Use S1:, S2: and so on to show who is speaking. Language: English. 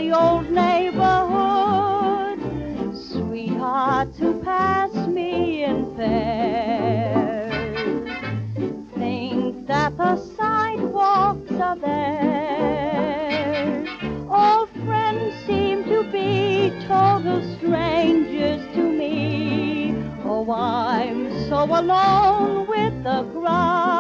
S1: the old neighborhood, sweethearts who pass me in pairs think that the sidewalks are theirs. Old friends seem to be total strangers to me. Oh, I'm so alone with the grass.